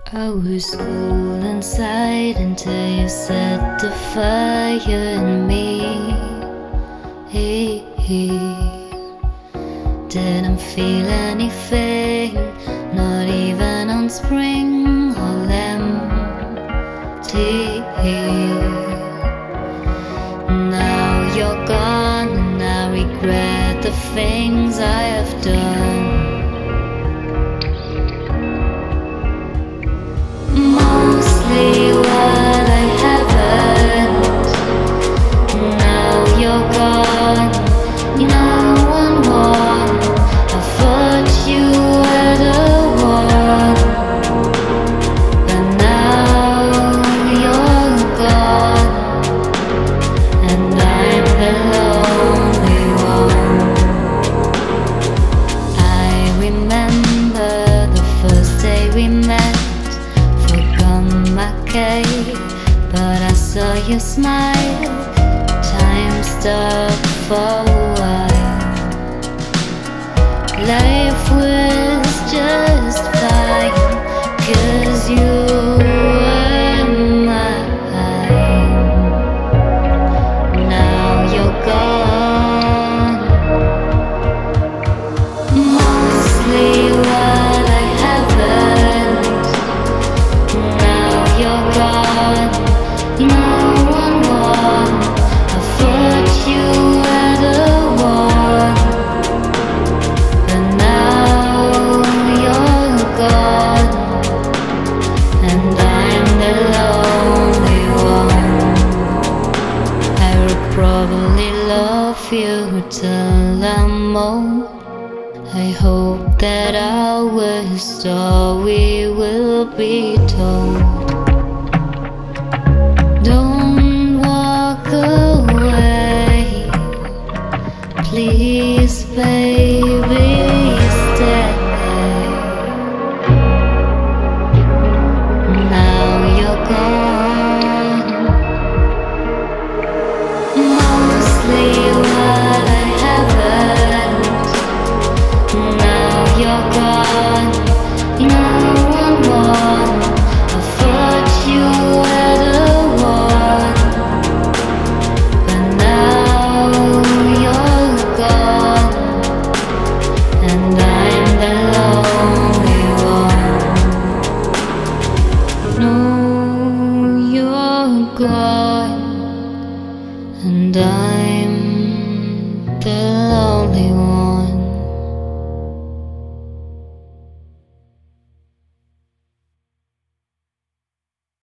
I was cool inside until you set the fire in me. Didn't feel anything, not even on spring or empty. Now you're gone and I regret the things I have done. Mostly what I haven't. Now you're gone, no one won. I thought you were the one, but now you're gone, and I'm the lonely one. I remember the first day we met. But I saw you smile. Time stopped for a while. Life was just fine, 'cause you were mine. Now you're gone. Mostly what I haven't. You're gone, no one won. I thought you were the one, but now you're gone, and I'm the lonely one. I would probably love you till I'm old. I hope that our story will be told.